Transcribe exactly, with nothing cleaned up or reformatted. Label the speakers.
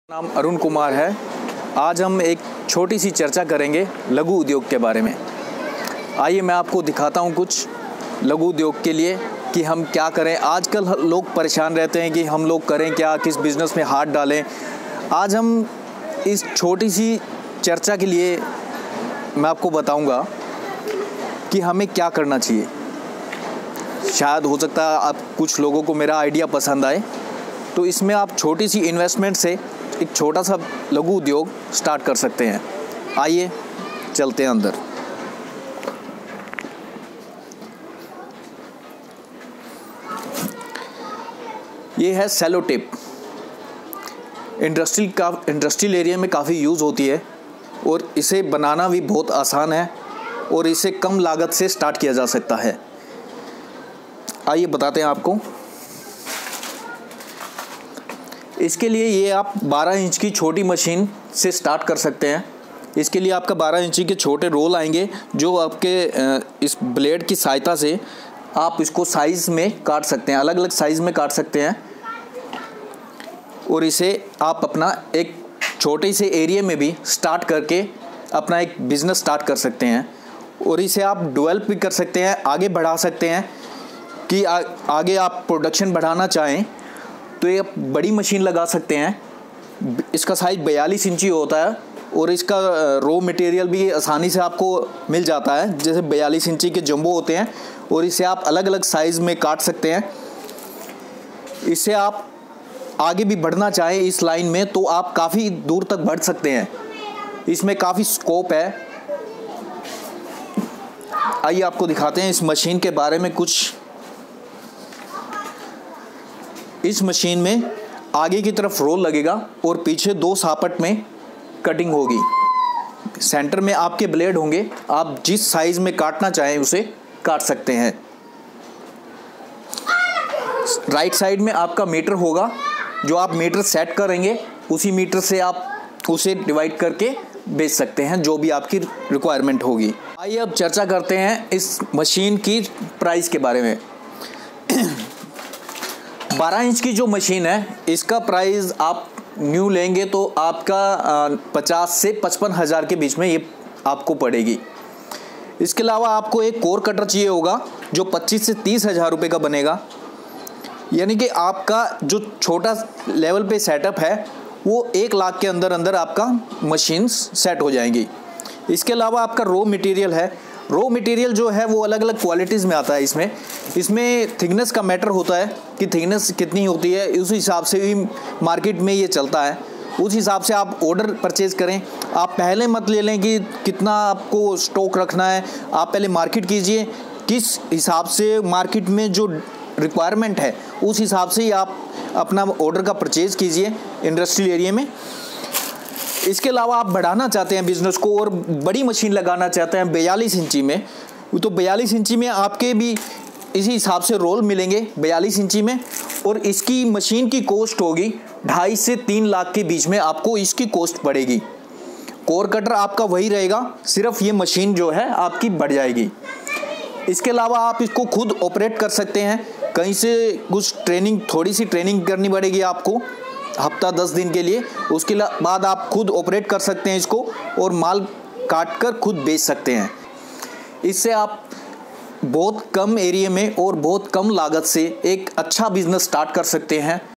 Speaker 1: नाम अरुण कुमार है। आज हम एक छोटी सी चर्चा करेंगे लघु उद्योग के बारे में। आइए मैं आपको दिखाता हूँ कुछ लघु उद्योग के लिए कि हम क्या करें। आजकल लोग परेशान रहते हैं कि हम लोग करें क्या, किस बिज़नेस में हाथ डालें। आज हम इस छोटी सी चर्चा के लिए मैं आपको बताऊँगा कि हमें क्या करना चाहिए। शायद हो सकता है आप कुछ लोगों को मेरा आइडिया पसंद आए, तो इसमें आप छोटी सी इन्वेस्टमेंट से एक छोटा सा लघु उद्योग स्टार्ट कर सकते हैं। आइए चलते हैं अंदर। ये है सेलो टेप। इंडस्ट्रियल का इंडस्ट्रियल एरिया में काफ़ी यूज़ होती है और इसे बनाना भी बहुत आसान है और इसे कम लागत से स्टार्ट किया जा सकता है। आइए बताते हैं आपको। इसके लिए ये आप बारह इंच की छोटी मशीन से स्टार्ट कर सकते हैं। इसके लिए आपका बारह इंची के छोटे रोल आएंगे जो आपके इस ब्लेड की सहायता से आप इसको साइज़ में काट सकते हैं, अलग अलग साइज़ में काट सकते हैं और इसे आप अपना एक छोटे से एरिया में भी स्टार्ट करके अपना एक बिज़नेस स्टार्ट कर सकते हैं और इसे आप डेवलप भी कर सकते हैं, आगे बढ़ा सकते हैं कि आ, आगे आप प्रोडक्शन बढ़ाना चाहें तो ये बड़ी मशीन लगा सकते हैं। इसका साइज़ बयालीस इंची होता है और इसका रॉ मटेरियल भी आसानी से आपको मिल जाता है, जैसे बयालीस इंची के जंबो होते हैं और इसे आप अलग अलग साइज़ में काट सकते हैं। इससे आप आगे भी बढ़ना चाहें इस लाइन में तो आप काफ़ी दूर तक बढ़ सकते हैं। इसमें काफ़ी स्कोप है। आइए आपको दिखाते हैं इस मशीन के बारे में कुछ। इस मशीन में आगे की तरफ रोल लगेगा और पीछे दो सापट में कटिंग होगी। सेंटर में आपके ब्लेड होंगे, आप जिस साइज़ में काटना चाहें उसे काट सकते हैं। राइट साइड में आपका मीटर होगा, जो आप मीटर सेट करेंगे उसी मीटर से आप उसे डिवाइड करके बेच सकते हैं जो भी आपकी रिक्वायरमेंट होगी। आइए अब चर्चा करते हैं इस मशीन की प्राइस के बारे में। बारह इंच की जो मशीन है इसका प्राइस आप न्यू लेंगे तो आपका पचास से पचपन हज़ार के बीच में ये आपको पड़ेगी। इसके अलावा आपको एक कोर कटर चाहिए होगा जो पच्चीस से तीस हज़ार रुपये का बनेगा। यानी कि आपका जो छोटा लेवल पे सेटअप है वो एक लाख के अंदर अंदर आपका मशीन सेट हो जाएंगी। इसके अलावा आपका रॉ मटेरियल है। रॉ मटेरियल जो है वो अलग अलग क्वालिटीज़ में आता है। इसमें इसमें थिकनेस का मैटर होता है कि थिकनेस कितनी होती है, उस हिसाब से भी मार्केट में ये चलता है। उस हिसाब से आप ऑर्डर परचेज़ करें। आप पहले मत ले लें कि कितना आपको स्टॉक रखना है। आप पहले मार्केट कीजिए, किस हिसाब से मार्केट में जो रिक्वायरमेंट है उस हिसाब से ही आप अपना ऑर्डर का परचेज़ कीजिए इंडस्ट्रियल एरिया में। इसके अलावा आप बढ़ाना चाहते हैं बिज़नेस को और बड़ी मशीन लगाना चाहते हैं बयालीस इंची में, तो बयालीस इंची में आपके भी इसी हिसाब से रोल मिलेंगे बयालीस इंची में और इसकी मशीन की कॉस्ट होगी ढाई से तीन लाख के बीच में आपको इसकी कॉस्ट पड़ेगी। कोर कटर आपका वही रहेगा, सिर्फ ये मशीन जो है आपकी बढ़ जाएगी। इसके अलावा आप इसको खुद ऑपरेट कर सकते हैं। कहीं से कुछ ट्रेनिंग, थोड़ी सी ट्रेनिंग करनी पड़ेगी आपको हफ्ता दस दिन के लिए। उसके बाद आप खुद ऑपरेट कर सकते हैं इसको और माल काट कर खुद बेच सकते हैं। इससे आप बहुत कम एरिया में और बहुत कम लागत से एक अच्छा बिजनेस स्टार्ट कर सकते हैं।